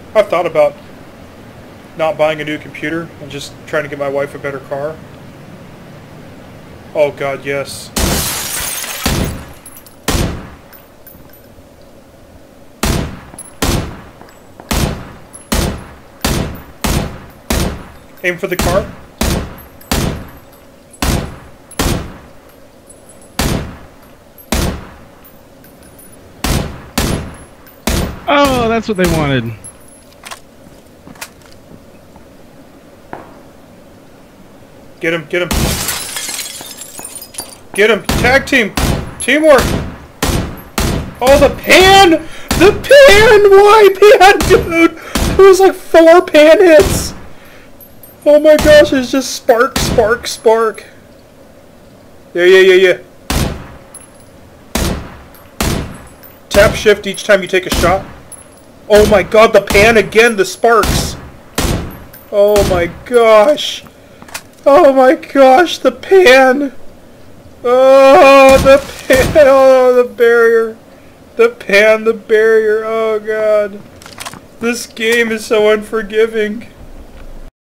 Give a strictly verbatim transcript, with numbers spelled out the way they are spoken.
I've thought about not buying a new computer and just trying to get my wife a better car. Oh god, yes. Aim for the car. Oh, that's what they wanted. Get him, get him. Get him. Tag team. Teamwork. Oh, the pan! The pan! Why pan, dude? It was like four pan hits. Oh my gosh, it's just spark, spark, spark. Yeah, yeah, yeah, yeah. Tap shift each time you take a shot. Oh my god, the pan again, the sparks. Oh my gosh. Oh my gosh, the pan. Oh, the pan. Oh, the barrier. The pan, the barrier. Oh god. This game is so unforgiving.